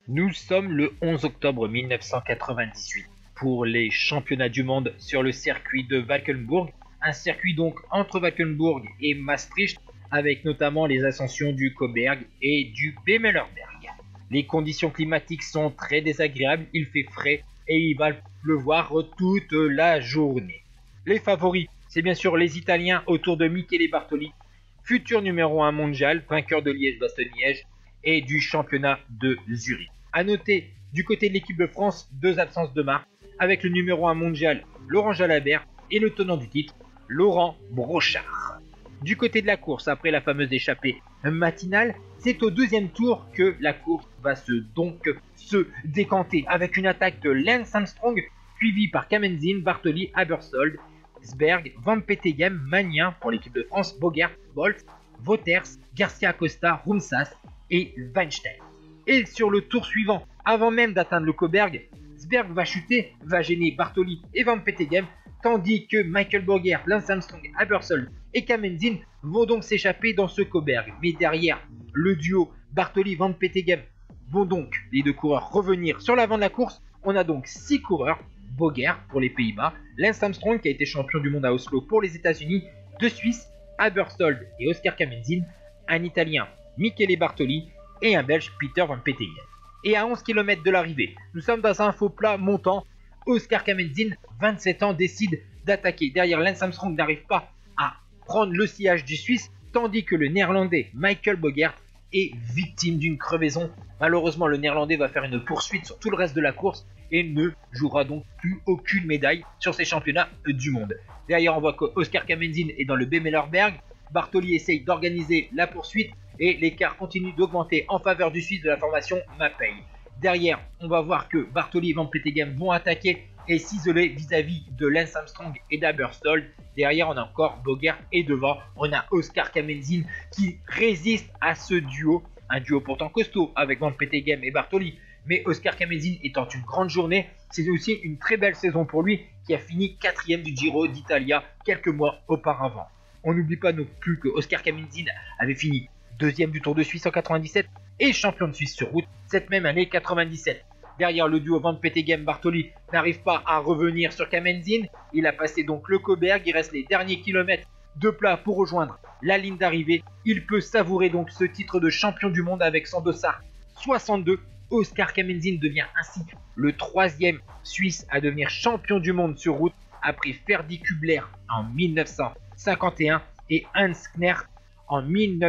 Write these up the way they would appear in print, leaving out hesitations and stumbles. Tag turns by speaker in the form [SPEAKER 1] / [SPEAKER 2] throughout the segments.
[SPEAKER 1] Nous sommes le 11 octobre 1998 pour les championnats du monde sur le circuit de Valkenburg, un circuit donc entre Valkenburg et Maastricht avec notamment les ascensions du Cauberg et du Bemelerberg. Les conditions climatiques sont très désagréables, il fait frais et il va pleuvoir toute la journée. Les favoris, c'est bien sûr les Italiens autour de Michele Bartoli, futur numéro 1 mondial, vainqueur de Liège-Bastogne-Liège et du championnat de Zurich. A noter, du côté de l'équipe de France, deux absences de marque, avec le numéro 1 mondial Laurent Jalabert et le tenant du titre, Laurent Brochard. Du côté de la course, après la fameuse échappée matinale, c'est au deuxième tour que la course va se décanter avec une attaque de Lance Armstrong, suivie par Kamenzin, Bartoli, Abersold, Sberg, Van Petegem, Magnin pour l'équipe de France, Bogert, Bolt, Wouters, Garcia Acosta, Rumsas et Weinstein. Et sur le tour suivant, avant même d'atteindre le Cauberg, Sberg va chuter, va gêner Bartoli et Van Petegem, tandis que Michael Bogert, Lance Armstrong, Abersold et Kamenzin vont donc s'échapper dans ce Cauberg. Mais derrière, le duo Bartoli-Van Petegem vont donc, les deux coureurs, revenir sur l'avant de la course. On a donc 6 coureurs, Bogert pour les Pays-Bas, Lance Armstrong qui a été champion du monde à Oslo pour les États-Unis, deux Suisses, Abersold et Oscar Kamenzin, un Italien, Michele Bartoli, et un Belge, Peter Van Petegem. Et à 11 km de l'arrivée, nous sommes dans un faux plat montant. Oscar Kamenzin, 27 ans, décide d'attaquer. Derrière, Lance Armstrong n'arrive pas à prendre le sillage du Suisse, tandis que le Néerlandais Michael Bogert est victime d'une crevaison. Malheureusement, le Néerlandais va faire une poursuite sur tout le reste de la course et ne jouera donc plus aucune médaille sur ces championnats du monde. Derrière, on voit que Oscar Kamenzin est dans le Bemelerberg. Bartoli essaye d'organiser la poursuite et l'écart continue d'augmenter en faveur du Suisse de la formation Mapei. Derrière, on va voir que Bartoli et Van Petegem vont attaquer et s'isoler vis-à-vis de Lance Armstrong et d'Abersold. Derrière, on a encore Bogert et devant, on a Oscar Kamenzin qui résiste à ce duo. Un duo pourtant costaud avec Van Petegem et Bartoli. Mais Oscar Kamenzin étant une grande journée, c'est aussi une très belle saison pour lui qui a fini 4e du Giro d'Italia quelques mois auparavant. On n'oublie pas non plus que Oscar Kamenzin avait fini 2e du Tour de Suisse en 97 et champion de Suisse sur route cette même année 97. Derrière, le duo Van Petegem-Bartoli n'arrive pas à revenir sur Kamenzin. Il a passé donc le Cauberg, il reste les derniers kilomètres de plat pour rejoindre la ligne d'arrivée. Il peut savourer donc ce titre de champion du monde avec son dossard 62. Oscar Kamenzin devient ainsi le 3e Suisse à devenir champion du monde sur route après Ferdy Kubler en 1951 et Hans Knert en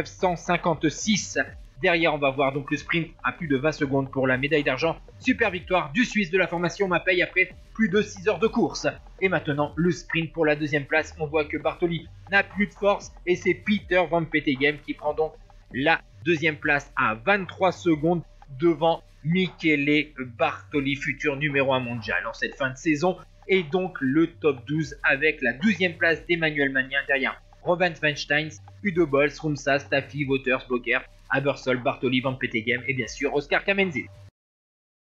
[SPEAKER 1] 1956. Derrière, on va voir donc le sprint à plus de 20 secondes pour la médaille d'argent. Super victoire du Suisse de la formation Mapei après plus de 6 heures de course. Et maintenant, le sprint pour la deuxième place. On voit que Bartoli n'a plus de force et c'est Peter Van Petegem qui prend donc la deuxième place à 23 secondes devant Michele Bartoli, futur numéro 1 mondial en cette fin de saison. Et donc le top 12 avec la 12e place d'Emmanuel Magnin derrière Robin Weinstein, Udo Bols, Rumsas, Staffy, Wouters, Bogert, Abersold, Bartoli, Van Petegem et bien sûr Oscar Kamenzin.